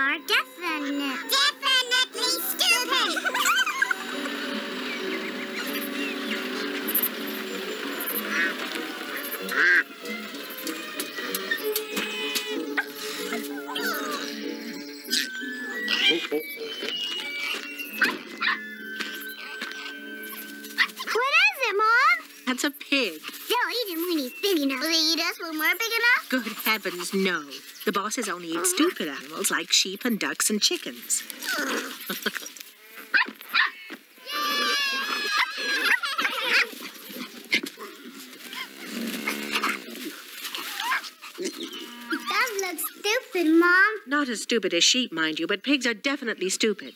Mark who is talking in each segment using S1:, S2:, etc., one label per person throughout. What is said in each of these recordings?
S1: are definitely stupid.
S2: What is it, Mom?
S3: That's a pig.
S1: They'll eat him when he's big enough. Will they eat us when we're big enough?
S3: Good heavens, no. The bosses only eat stupid animals like sheep and ducks and chickens.
S1: It does look stupid, Mom.
S3: Not as stupid as sheep, mind you, but pigs are definitely stupid.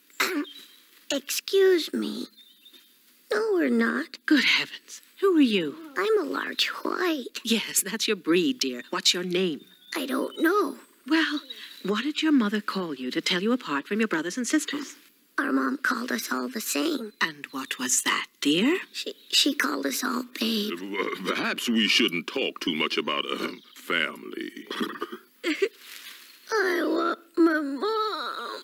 S2: Excuse me. No, we're not.
S3: Good heavens. Who are you?
S2: I'm a large white.
S3: Yes, that's your breed, dear. What's your name?
S2: I don't know.
S3: Well, what did your mother call you to tell you apart from your brothers and sisters?
S2: Our mom called us all the same.
S3: And what was that, dear?
S2: She called us all babe.
S4: Perhaps we shouldn't talk too much about family.
S2: I want my mom.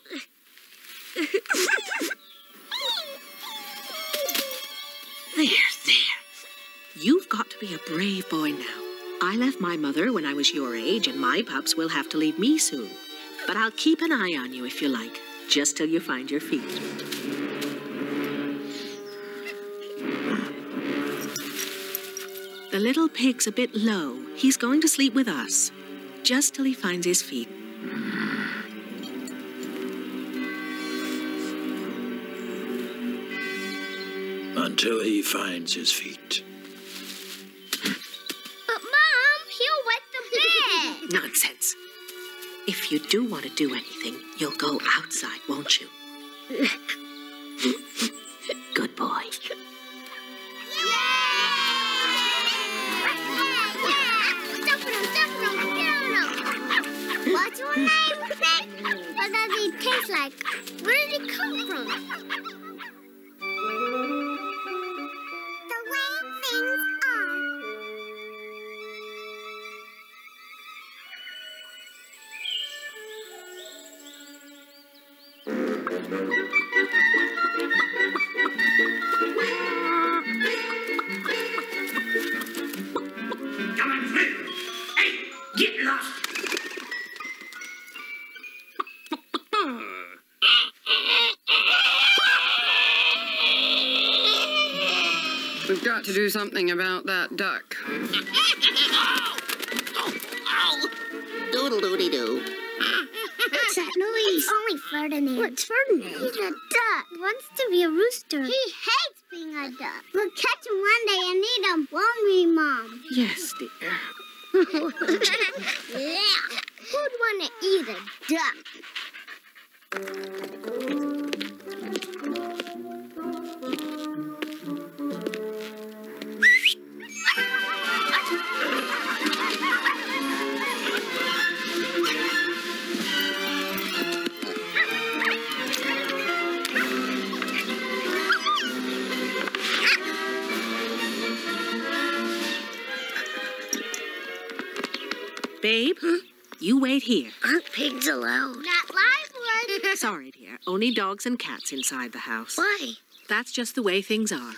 S3: There. You've got to be a brave boy now. I left my mother when I was your age, and my pups will have to leave me soon. But I'll keep an eye on you if you like, just till you find your feet. The little pig's a bit low. He's going to sleep with us, just till he finds his feet.
S5: Until he finds his feet.
S1: But, Mom, he'll wet the bed.
S3: Nonsense. If you do want to do anything, you'll go outside, won't you? Good boy.
S1: What's your name, Pig? What does he taste like? Where did he come from? The way things are.
S6: Come on, Flynn. Hey, get lost.
S7: We've got to do something about that duck.
S2: Doodle-doody-doo. What's that noise?
S1: It's only Ferdinand.
S2: What's Ferdinand?
S1: He's a duck. Wants to be a rooster. He hates being a duck. We'll catch him one day and eat him, won't we, Mom?
S3: Yes, dear.
S1: Yeah. Who'd want to eat a duck?
S3: Babe, you wait here.
S2: Aren't pigs allowed?
S1: Not live one.
S3: Sorry, dear. Only dogs and cats inside the house.
S2: Why?
S3: That's just the way things are.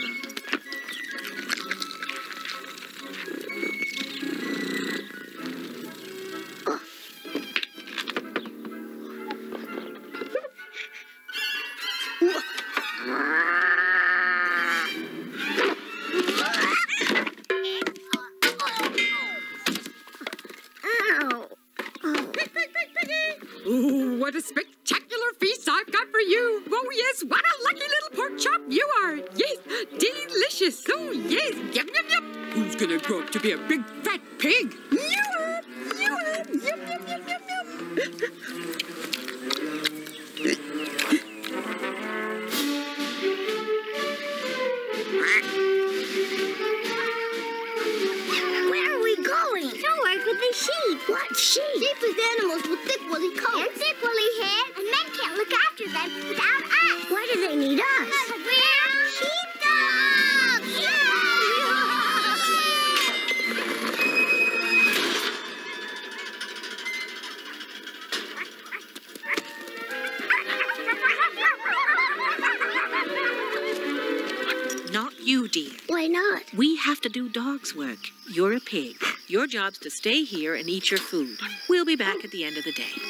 S7: What a spectacular feast I've got for you. Oh, yes, what a lucky little pork chop you are. Yes, delicious. Oh, yes, yum, yum, yum. Who's going to grow up to be a big, fat pig? You are, yum, yum, yum, yum, yum.
S2: Where are we going?
S1: To work with the sheep.
S2: What sheep?
S1: Sheep is animals with thick woolly coats. And thick woolly hair, and men can't look after them without us.
S2: Why do they need us?
S1: Because we're sheepdogs!
S3: You, dear.
S2: Why not?
S3: We have to do dog's work. You're a pig. Your job's to stay here and eat your food. We'll be back at the end of the day.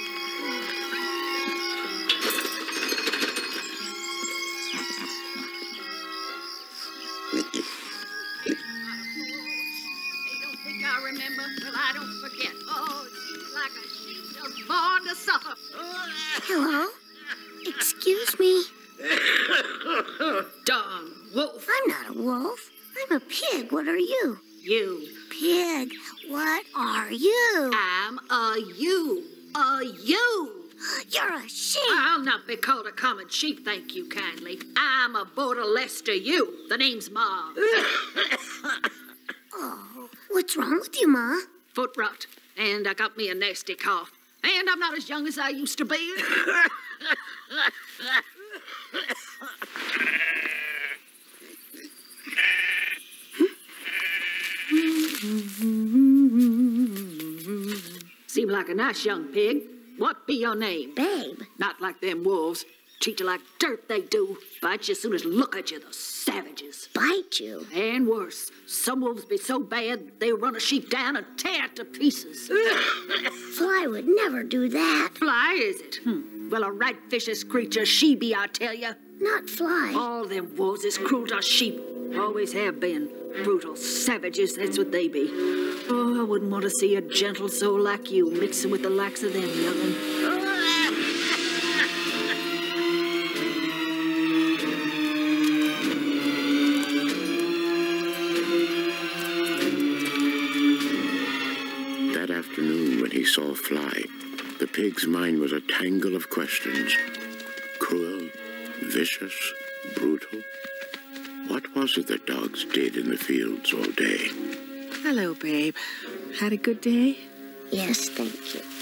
S7: I remember, well, I don't forget. Oh, it seems like a sheep just born to suffer.
S2: Hello? Excuse me.
S7: Darn wolf.
S2: I'm not a wolf. I'm a pig. What are you?
S7: You.
S2: Pig. What are you?
S7: I'm a you. A you.
S2: You're a sheep.
S7: I'll not be called a common sheep, thank you kindly. I'm a border less to you. The name's Ma.
S2: Oh, what's wrong with you, Ma?
S7: Foot rot. And I got me a nasty cough. And I'm not as young as I used to be. Seem like a nice young pig. What be your name?
S2: Babe.
S7: Not like them wolves. Treat you like dirt, they do. Bite you as soon as look at you, the savages.
S2: Bite you?
S7: And worse. Some wolves be so bad, they run a sheep down and tear it to pieces.
S2: Fly would never do that.
S7: Fly, is it? Well, a right vicious creature she be, I tell you.
S2: Not fly.
S7: All them wolves is cruel to sheep. Always have been. Brutal savages, that's what they be. Oh, I wouldn't want to see a gentle soul like you mixing with the likes of them, young'un.
S8: That afternoon when he saw Fly, the pig's mind was a tangle of questions. Cruel, vicious, brutal. What was it that dogs did in the fields all day?
S3: Hello, babe. Had a good day?
S2: Yes, thank you.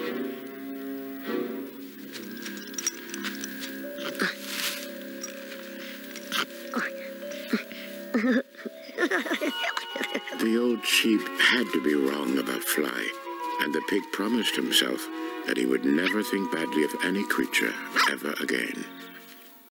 S8: The old sheep had to be wrong about Fly, and the pig promised himself that he would never think badly of any creature ever again.